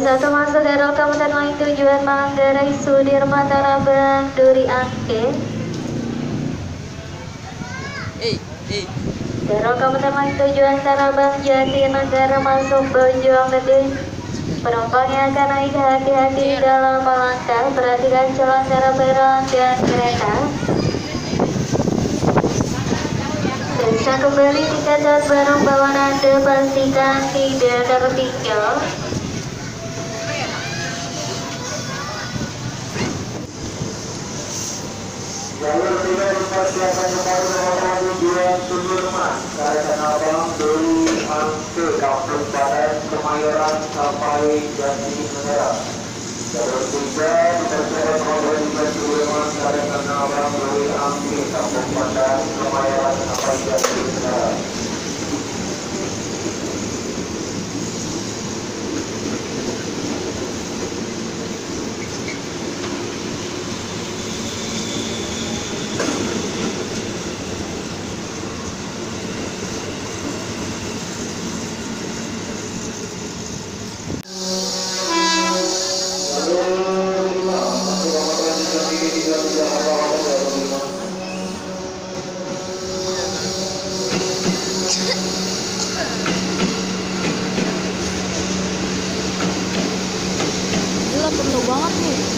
satu masuk dari Kabupaten Lain tujuan Manggarai Sudirman Tanabang Duri Angke. Dari Kabupaten Lain tujuan Tanabang Jatinegara masuk Bojonggede. Penumpangnya akan naik hati-hati dalam melangkah, perhatikan calon barang dan kereta. Bisa kembali tiket dan barang bawaan Anda pastikan tidak tertinggal. Jalur 3 dipersiapkan kembali dengan tujuan Sudirman, Tanah Abang, Duri Angke, Kampung Badan, Kemayoran sampai Jatinegara. Jalur 3 dipersiapkan kembali dengan Sudirman, Tanah Abang, Duri Angke, Kampung Badan, Kemayoran sampai Jatinegara. Gila penuh banget nih.